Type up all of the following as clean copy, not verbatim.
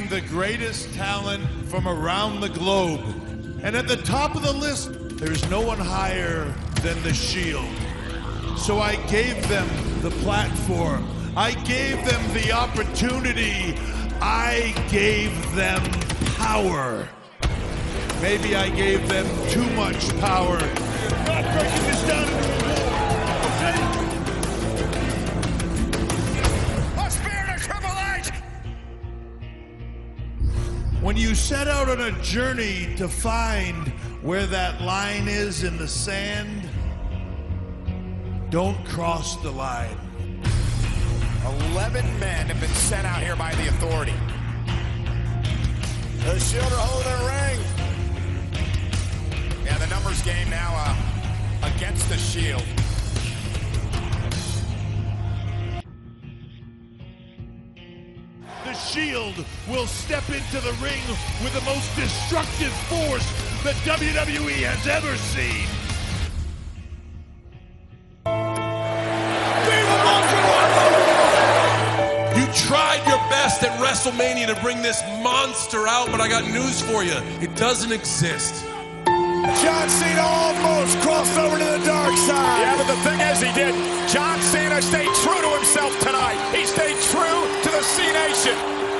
bring the greatest talent from around the globe. And at the top of the list, there's no one higher than the Shield. So I gave them the platform. I gave them the opportunity. I gave them power. Maybe I gave them too much power. We're not breaking this down into a war, okay? A spirit of Triple H! When you set out on a journey to find where that line is in the sand, don't cross the line. 11 men have been sent out here by the Authority. The Shield are holding their ring. Yeah, the numbers game now against the Shield. The Shield will step into the ring with the most destructive force that WWE has ever seen. You tried your best at WrestleMania to bring this monster out, but I got news for you. It doesn't exist. John Cena almost crossed over to the dark side. Yeah, but the thing is, he did. John Cena stayed true to himself tonight. He stayed true to the C-Nation.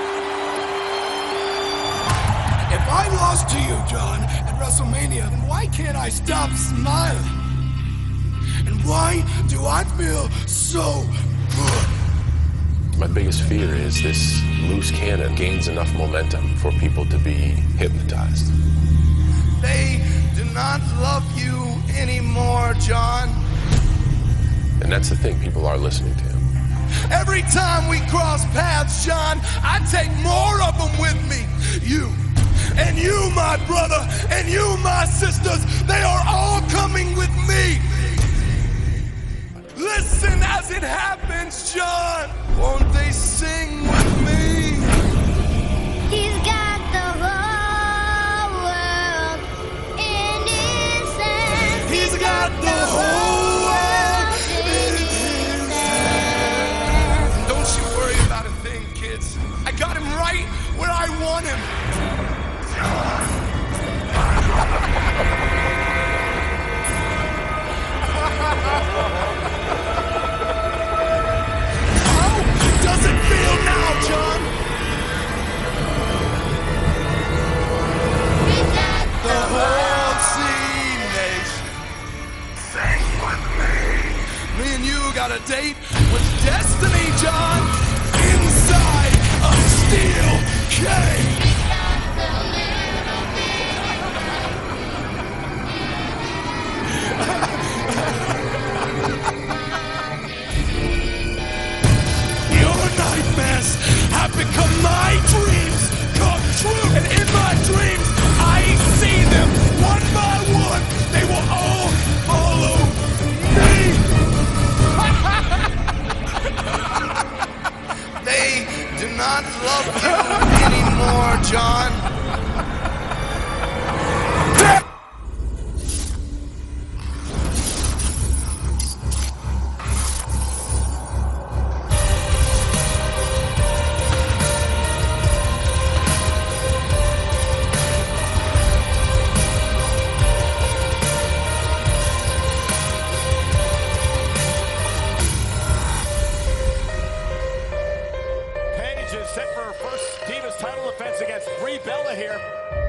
If I lost to you, John, at WrestleMania, then why can't I stop smiling? And why do I feel so good? My biggest fear is this loose cannon gains enough momentum for people to be hypnotized. They do not love you anymore, John. And that's the thing, people are listening to him. Every time we cross paths, John, I take more of them with me. You, and you, my brother, and you, my sisters, they are all coming with me. Listen as it happens, John. Won't they sing with me? He's got the whole world in his hands. He's got the whole world in his hands. Don't you worry about a thing, kids. I got him right where I want him. Does it feel now, John? The whole C-Nation. Sing with me. Me and you got a date with destiny, John. Inside a steel cage. Nightmares have become my dreams come true. And in my dreams, I see them one by one. They will all follow me. They do not love you anymore, John. Set for her first Divas title defense against Brie Bella here.